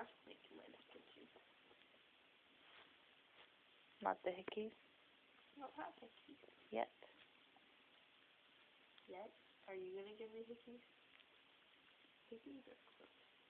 snake in my neck and chew. Not the hickeys? Not that hickey. Yet. Yet? Are you gonna give me hickeys? Hickeys are gross.